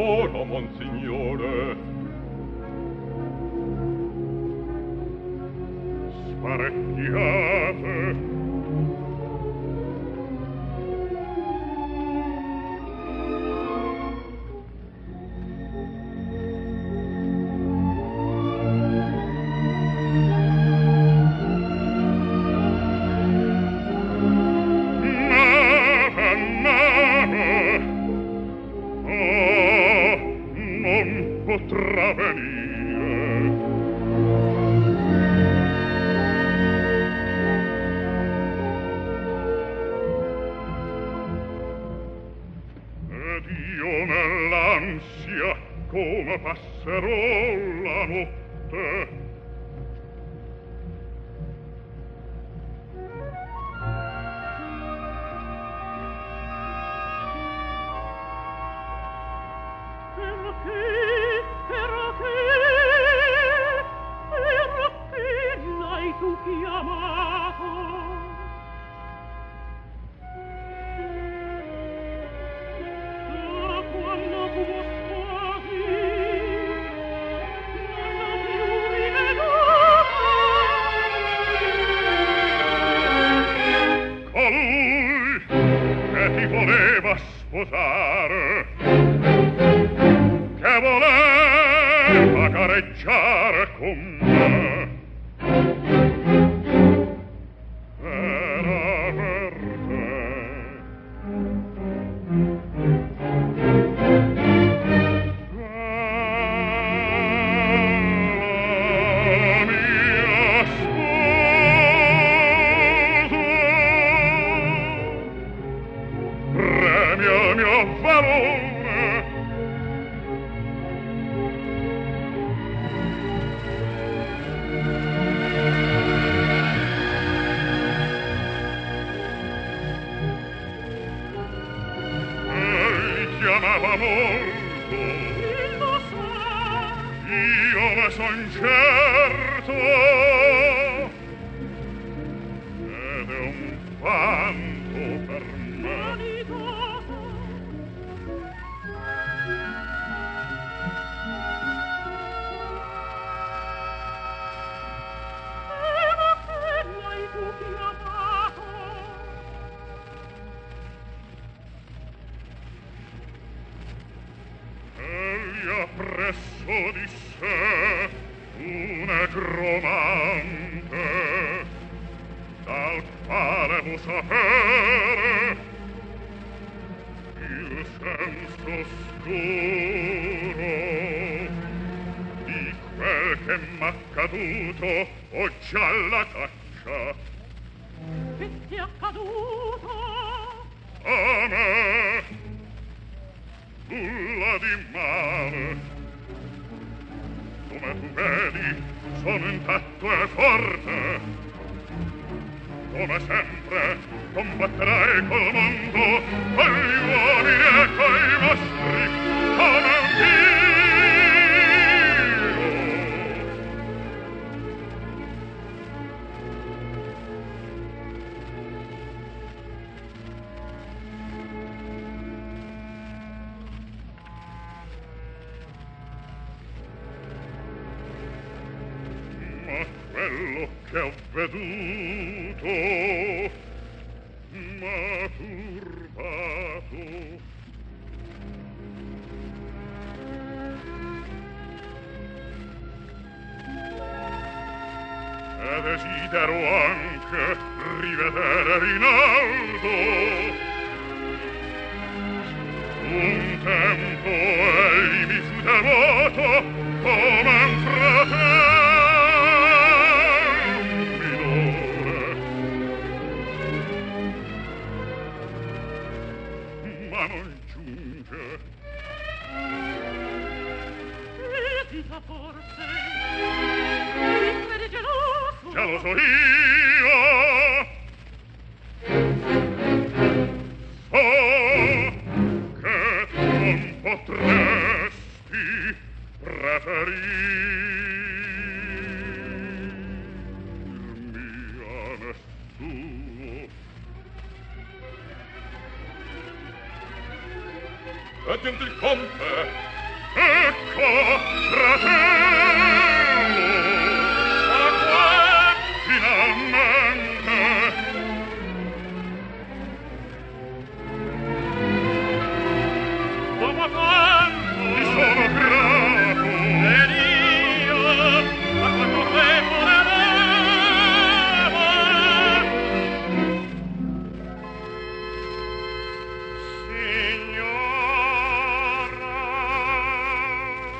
ora, monsignore. Sparecchiate. Potrà venire. Ed io nell'ansia come passerò la notte. Sposare, che voleva gareggiare con me, era per te. La mia sposa, premio mio valore. Egli chiamava molto, chi lo sa, io ne son certo, ed è un vanto per me. Egli ha presso di sé un necromante, dal quale vuol sapere il senso scuro di quel che m'è accaduto oggi alla caccia. Che ti è accaduto? A me nulla di male. Come tu vedi, sono intatto e forte. Come sempre, combatterai col mondo, con gli uomini e coi mostri, come un dio. Ma quello che ho veduto m'ha turbato. E desidero anche rivedere Rinaldo. Un tempo egli mi fu devoto come un fratello. Ma non giunge. Esita forse, mi credi geloso. Già lo so io. So che tu non potresti preferirmi a nessuno. Gentil conte, ecco, fratello, ma qua finalmente. come quanto Ti sono grato. ed io a quanto tempo ne devo signora.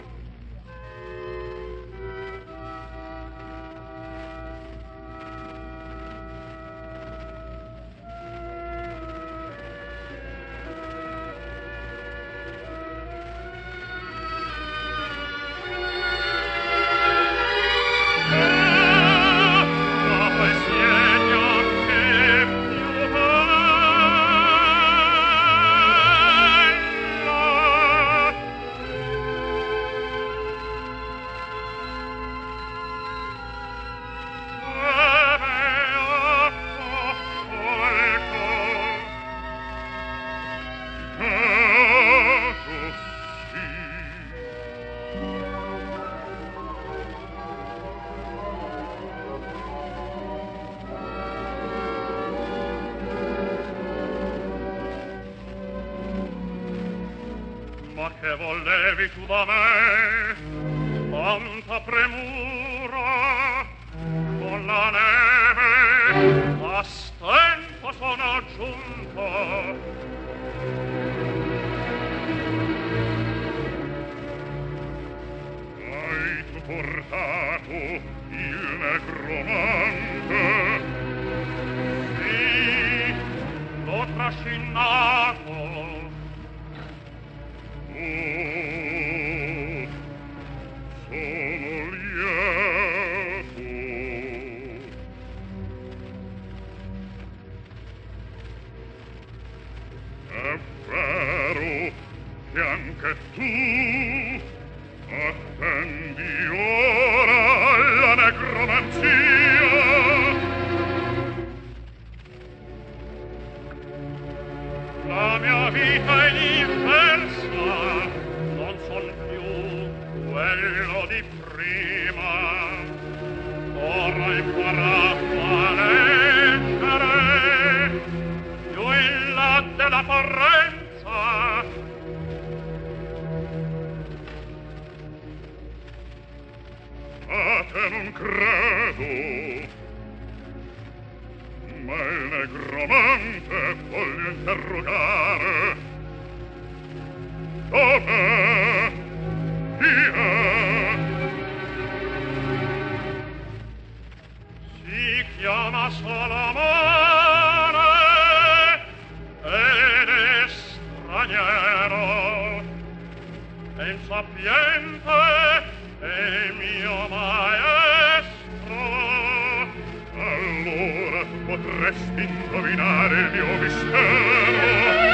Dopo il segno che più bella ma che volevi tu da me? Tanta premura con la neve a stento sono giunto. Hai tu portato il negromante? Sì, l'ho trascinato. Oh, sono lieto. È vero che anche tu attendi ora alla necromanzia. La mia vita è diversa, non son più quello di prima. Ora ho imparato a leggere più in là della parrenza. A te non credo, ma il negromante voglio interrogare. Dov'è? Chi è? Si chiama Solomone ed è straniero, è insapiente e mio maestro. Allora potresti indovinare il mio mistero.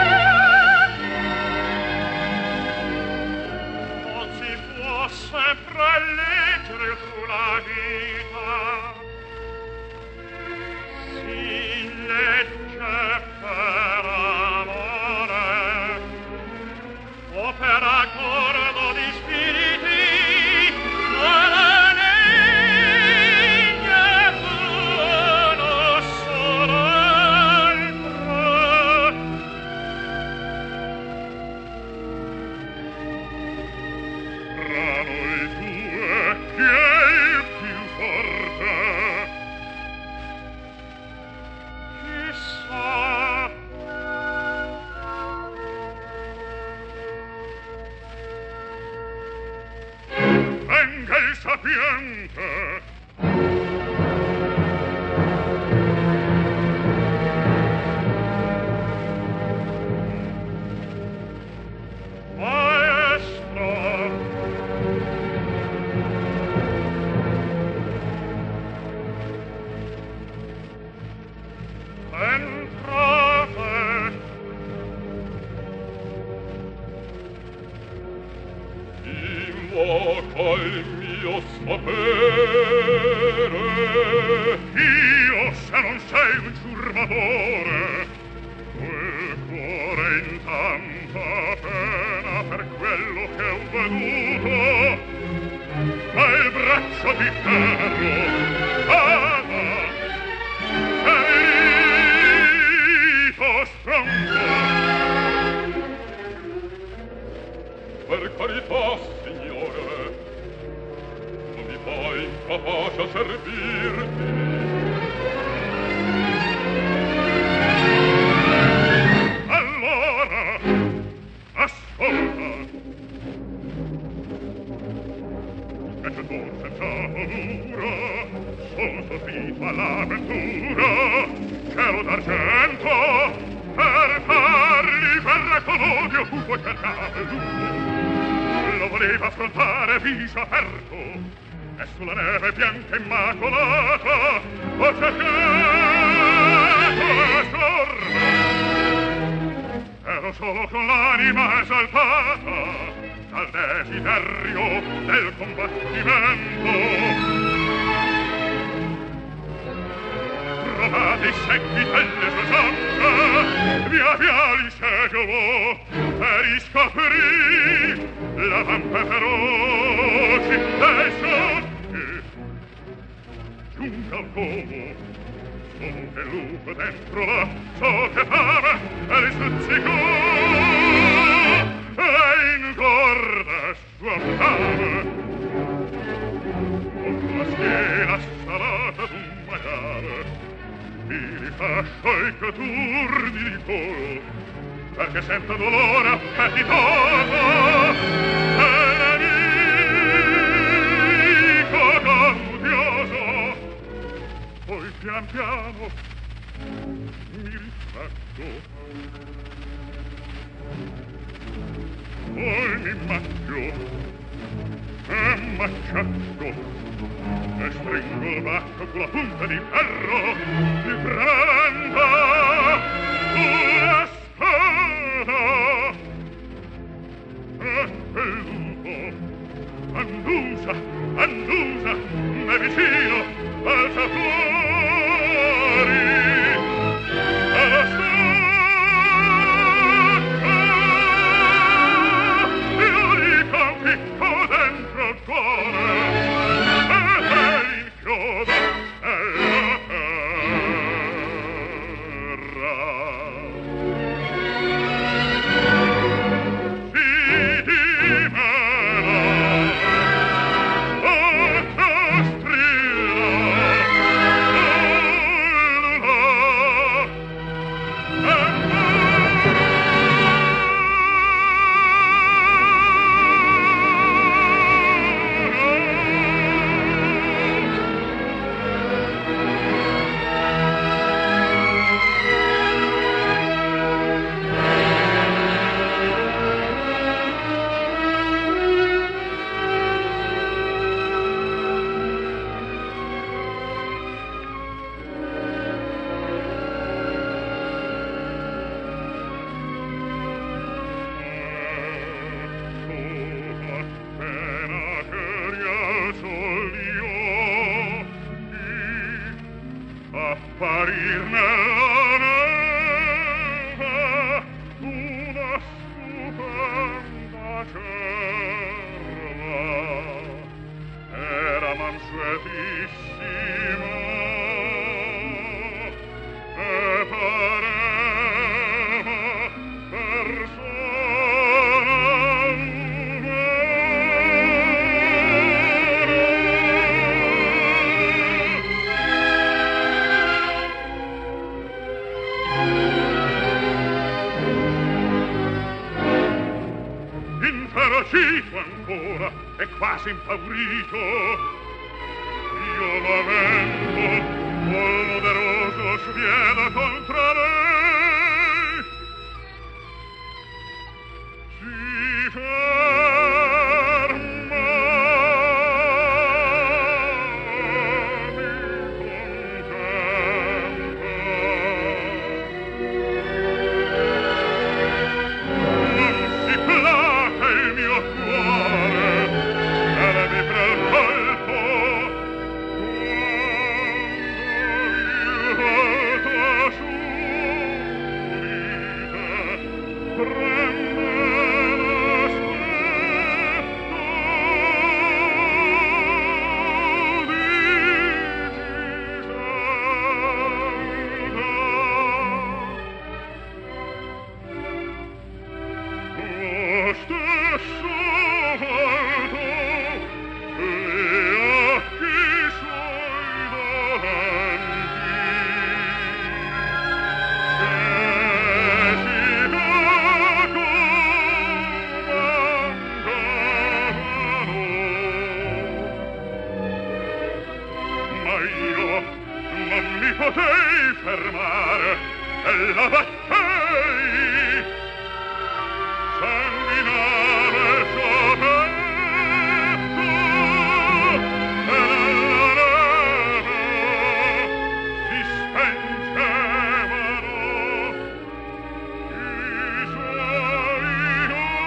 Non si può sempre leggere sulla vita, si legge per amore o per accordo di spiriti. Non è uno solo altro. Tra noi due chi è il più forte? Chissà. Venga il sapiente. Maestro, entrate. Invoco il mio sapere. Io, se non sei un ciurmatore, quel cuore in tanta pena per quello che ho veduto. braccio di ferro. Spada, ferito stronzo. Per carità, signore, non mi fai incapace a servirti. Allora, ascolta. Invece tu senza paura, son soffitto all'avventura, cielo d'argento, per fargli ferra con odio cupo cercava lui. Lo voleva affrontare viso aperto, e sulla neve bianca immacolata ho cercato la sorte. Ero solo con l'anima esaltata dal desiderio del combattimento. Provate i secchi delle sue zampe, via via li seguo per riscoprì la vampa feroci dei socchi. Giunta al covo, solo che lupo dentro là, so che fame e li stuzzicò, e ingorda sua fame. Con la schiena salata d'un maiale, mi rifascio i coturni di coro, perché sento dolore appetitoso, e nemico gaudio. Poi pian piano mi rifletto, poi mi macchio e m'acciacco e stringo il bacco con la punta di ferro di prenda una spada. E il lupo andusa, andusa, m'è vicino alza fuori e lo stacca. Io gli conficco dentro il cuore e inchiodo nella terra. Apparir nella neve una stupenda cerva, era mansuetissima e pareva persona inferocito ancora e quasi impaurito, io lamento col poderoso sviene contro lei. Si ferma, mi contempla, non si placa il mio cuore e le vibra il colpo quando il volto subite prende la potei fermare e la battei sanguinava il suo petto e nella neve si spengevano i suoi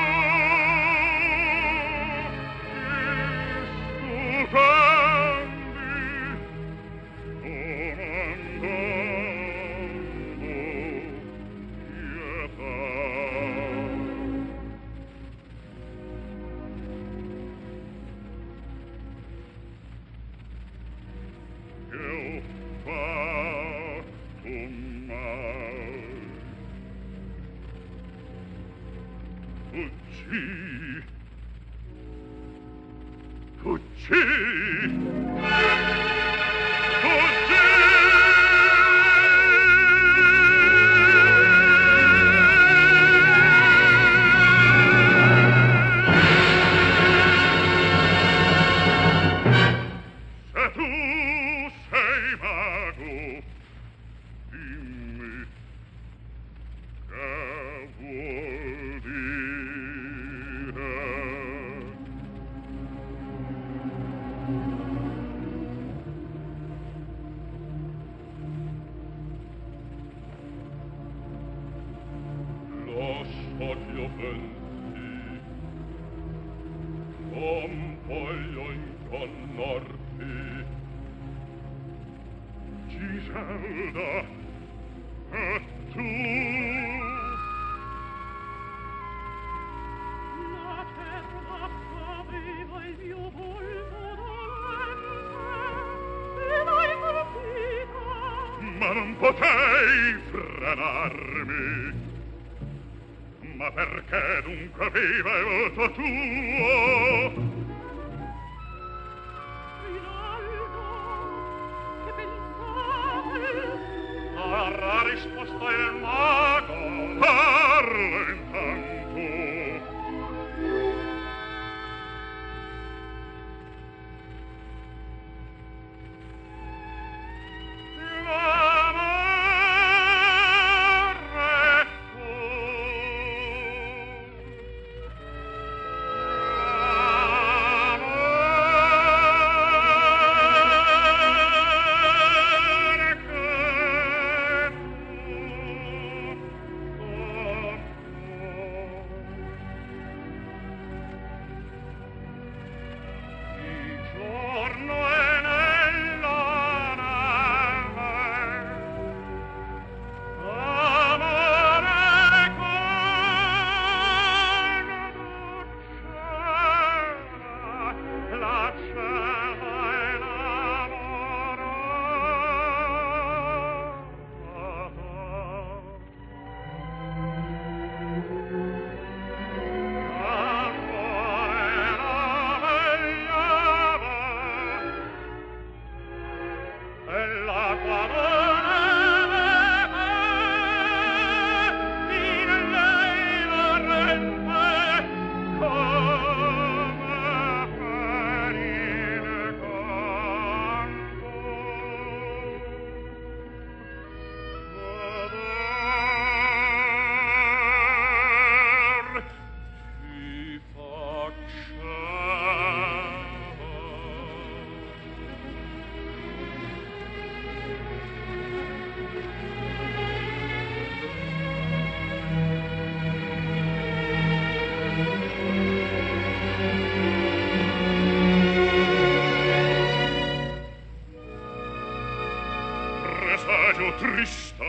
trista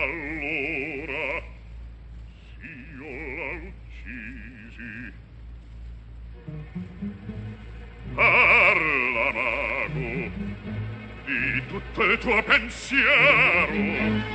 allora s'io la uccisi. Parla, mago, di tutto il tuo pensiero.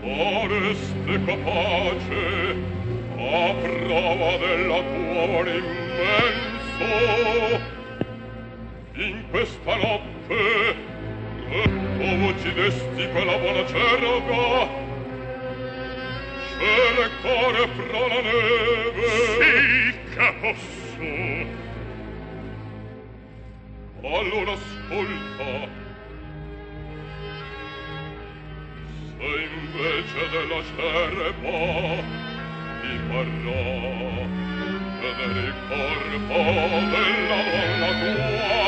Sareste capace, a prova della tua amore immenso, in questa notte tu uccidesti quella buona cerga, cercare fra la neve. Sì, che posso. Allora ascolta. Se invece della cerba ti parrà vedere il corpo della donna tua,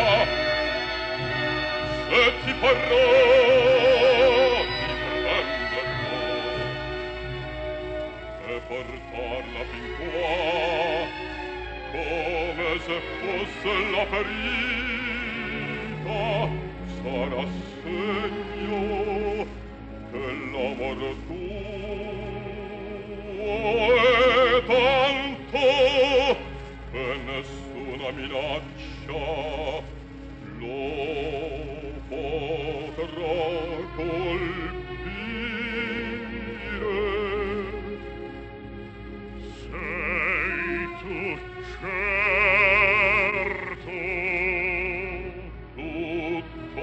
se ti parrà di prenderla e portarla fin qua, come se fosse la ferita, sarà segno dell'amor tuo, e tanto che nessuna minaccia lo potrà colpire. Sei tu certo, tutto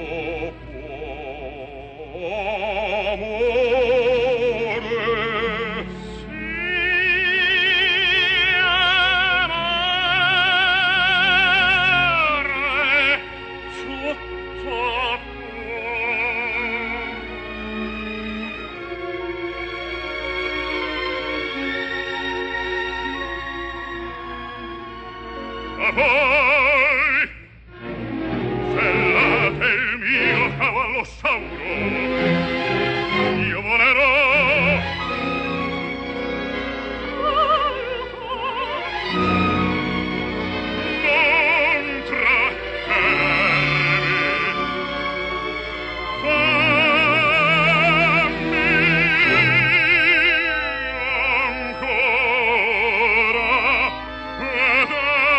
voi, sellate il mio cavallo sauro, io volerò. Non trattenermi, fammi ancora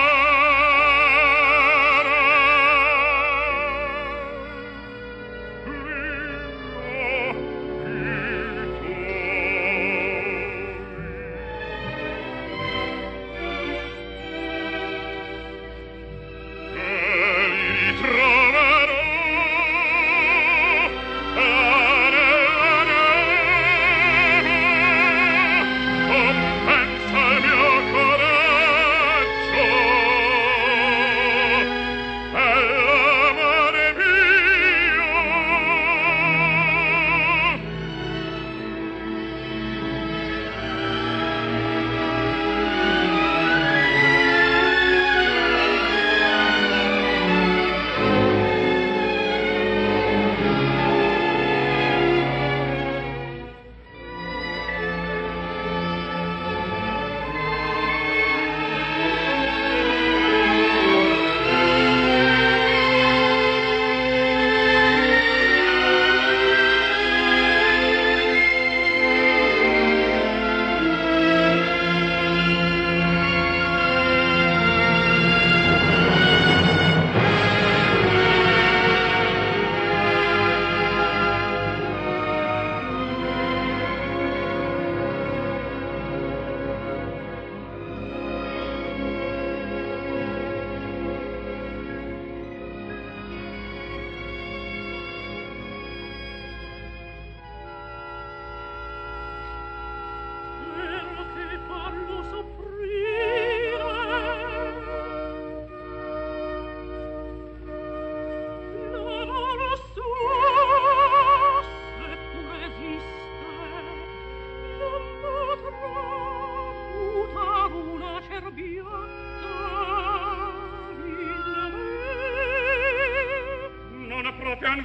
pian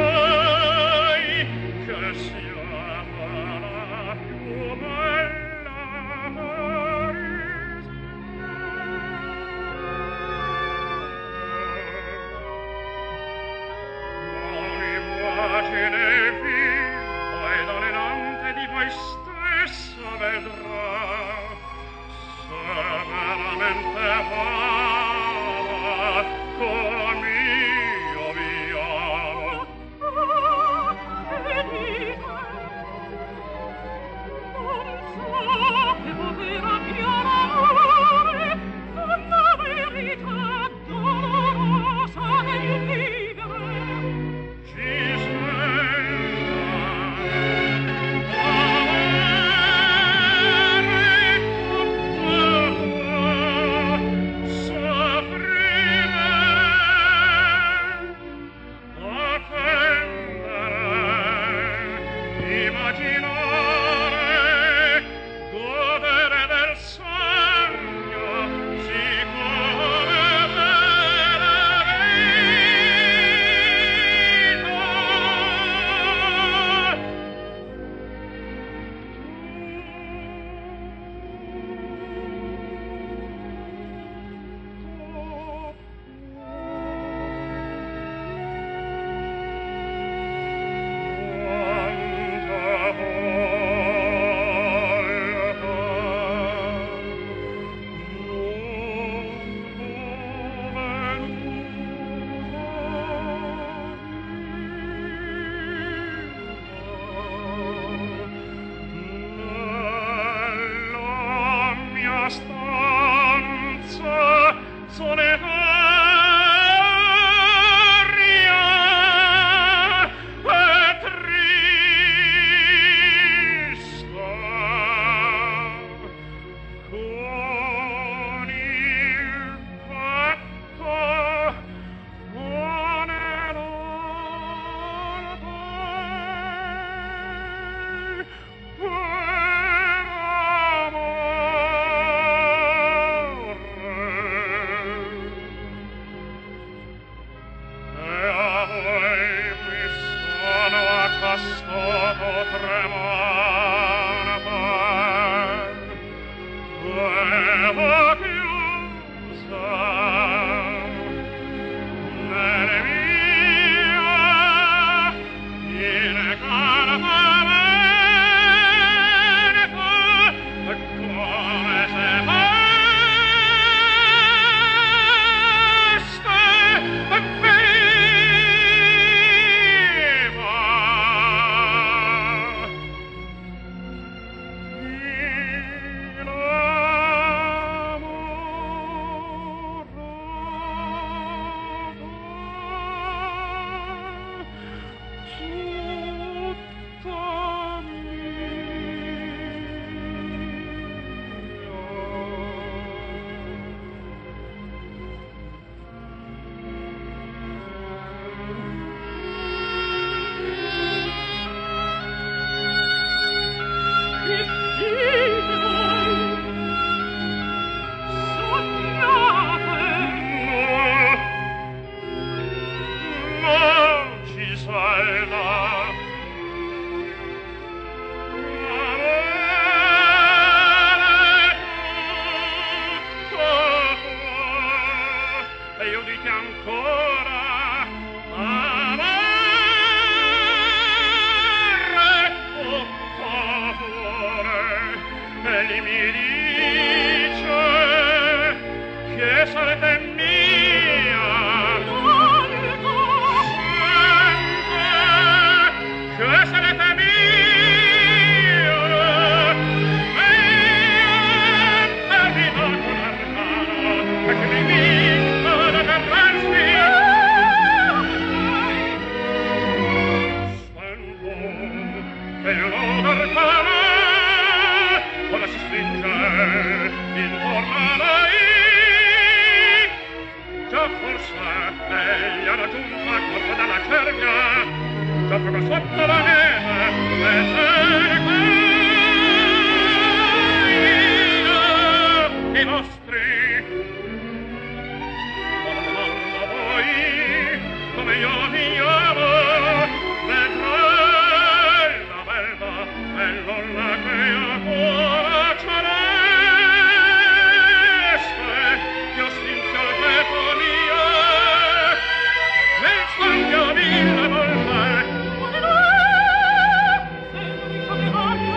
voi che siamo la più bella Parigi. Non immagine viva ed allenante di voi stessa vedrà se veramente va come io vi amo. Oh,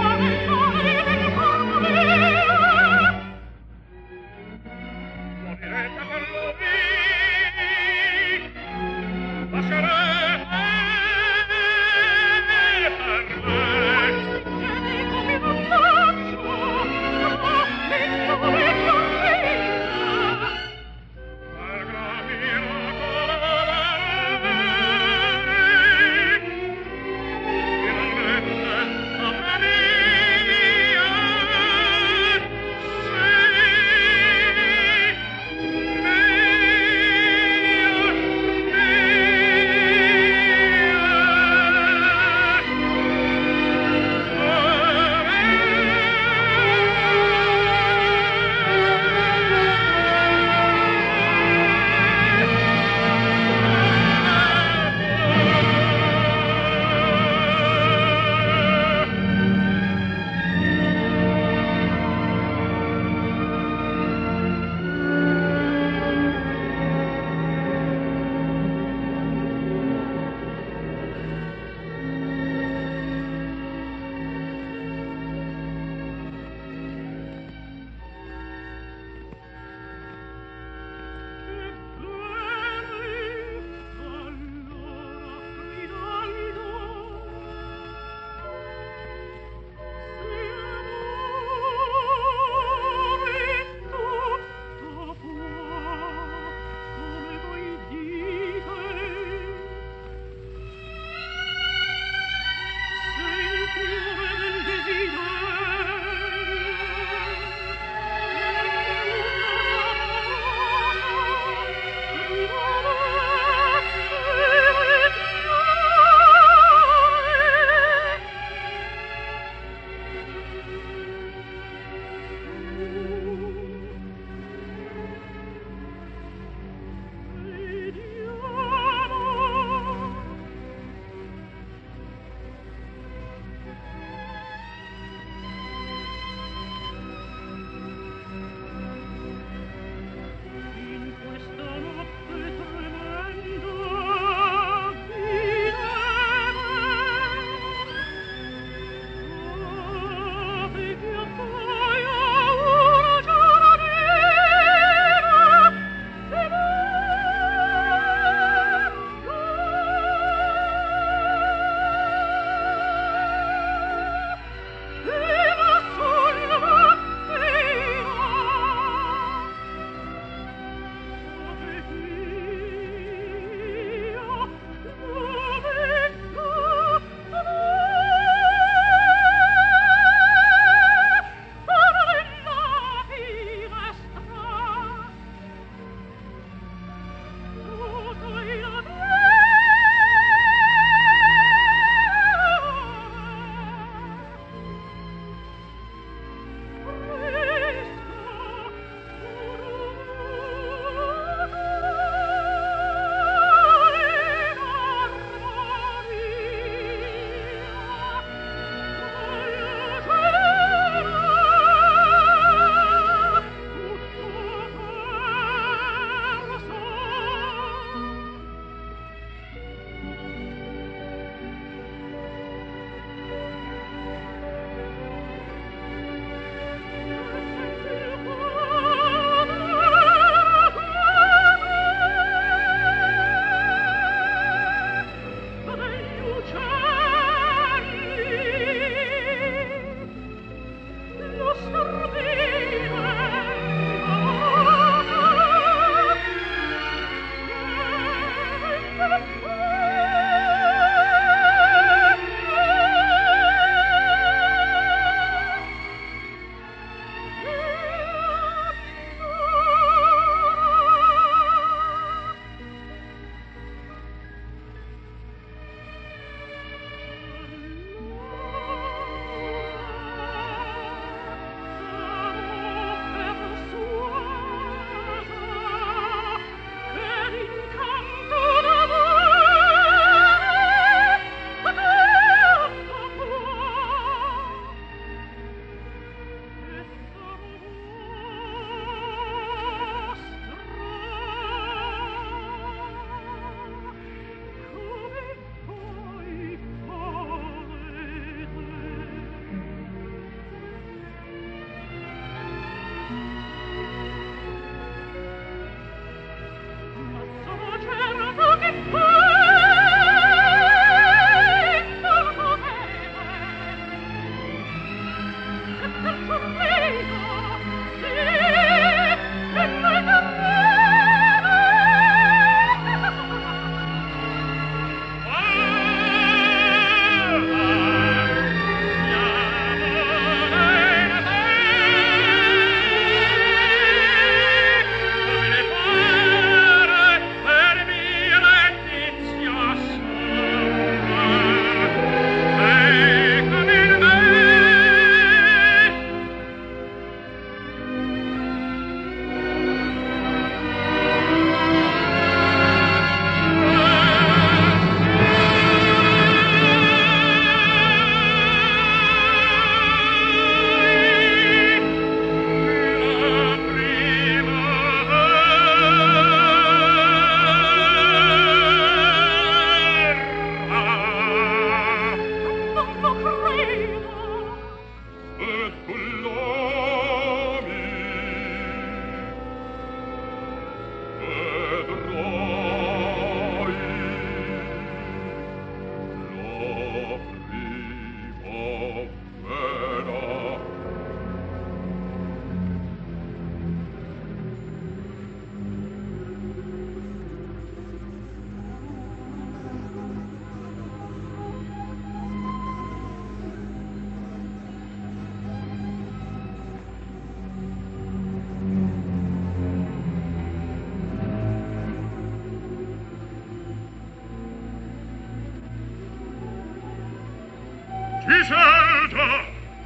Iselda,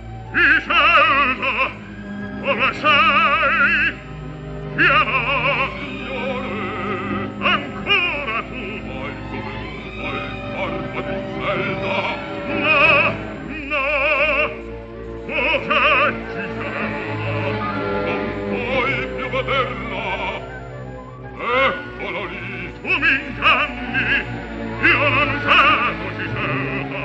Iselda, dove sei? Piena, signore, ancora tu vai come il corpo di Iselda. No, no, dov'è Iselda? Non puoi più vederla. Eccolo lì, tu mi inganni, io non vedo Iselda.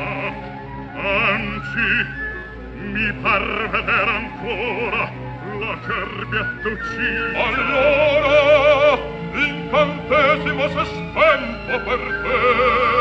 Anzi, mi par vedere ancora la cerbiattuccina. Allora, l'incantesimo s'è spento per te.